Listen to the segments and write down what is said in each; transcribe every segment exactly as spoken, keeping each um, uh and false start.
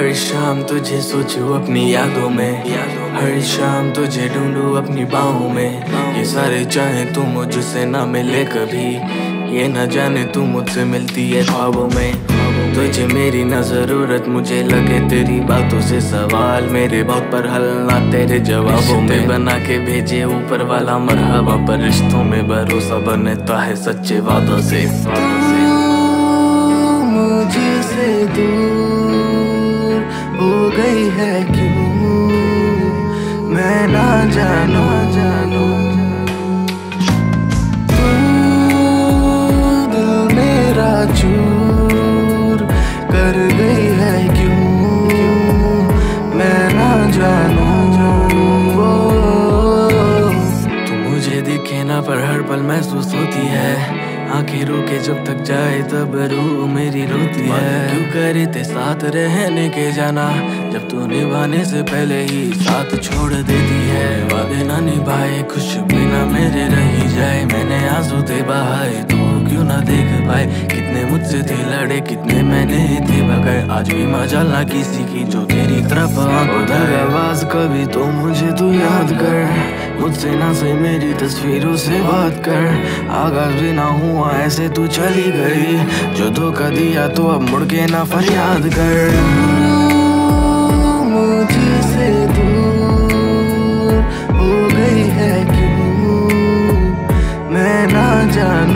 हर शाम तुझे सोचूं अपनी यादों में, हर शाम तुझे ढूंढूं अपनी बाहों में। ये सारे चाहे तू मुझसे ना मिले कभी, ये न जाने तू मुझसे मिलती है ख्वाबों में। तुझे मेरी ना जरूरत, मुझे लगे तेरी बातों से सवाल मेरे बहुत पर हल ना तेरे जवाबों में। बना के भेजे ऊपर वाला मरहबा, पर रिश्तों में भरोसा बनता है सच्चे वादों से। मुझसे दूर हो गई है क्यों, मैं ना जानू जानू तू दिल मेरा चूर कर गई है क्यों, मैं ना जानू। तू मुझे दिखे ना पर हर पल महसूस होती है, आंखें रोके जब तक जाए तब रूह मेरी रोती है। क्यों करे थे साथ रहने के जाना, जब तू निभाने से पहले ही साथ छोड़ देती है। वादे ना निभाए खुश बिना मेरे रही जाए, मैंने आंसू थे बहाए तू क्यों ना देख पाए। कितने मुझसे थे लड़े कितने मैंने थे भगाए, आज भी मजाल ना किसी की जो तेरी तरफ आवाज। कभी तो मुझे तू याद कर, मुझसे ना सही मेरी तस्वीरों से बात कर। आगाज भी ना हुआ ऐसे तू चली गई, जो धोखा दिया तो अब मुड़ के ना फरियाद कर। मुझसे दूर हो गई है क्यों, मैं ना जानू।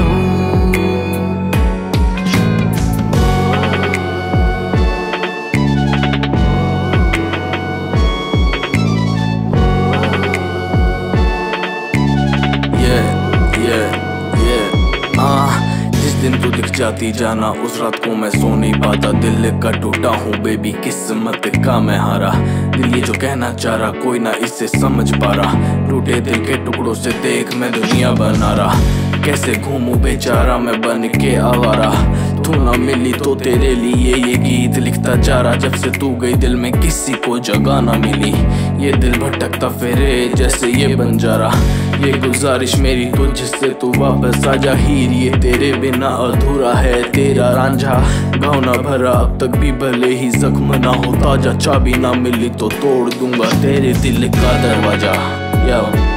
दिन तू दिख जाती जाना, उस रात को मैं सो नहीं पाता। दिल का टूटा हूँ बेबी किस्मत का मैं हारा, दिल ये जो कहना चाह रहा कोई ना इसे समझ पा रहा। टूटे दिल के टुकड़ों से देख मैं दुनिया बना रहा, कैसे घूमूं बेचारा मैं बन के आवारा। तू ना मिली तो तेरे लिए ये गीत लिखता जा रहा, जब से तू गई दिल में किसी को जगह ना मिली। ये दिल भटकता फिरे जैसे ये बन जा रहा, ये गुजारिश मेरी तुझसे तू वापस आ जा हीर। ये तेरे बिना अधूरा है तेरा रांझा, घाव ना भरा अब तक भी भले ही जख्म ना हो ताजा। चाबी ना मिली तो तोड़ दूंगा तेरे दिल का दरवाजा। या